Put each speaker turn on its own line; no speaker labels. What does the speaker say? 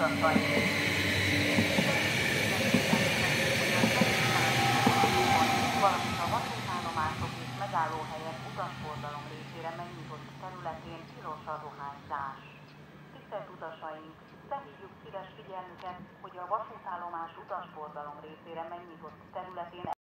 valamint a vasútállomások és megállóhelyek utasforgalom részére megnyitott területén tilos a dohányzás. Tisztelt utasaink, felhívjuk szíves figyelmüket, hogy a vasútállomás utasforgalom részére megnyitott területén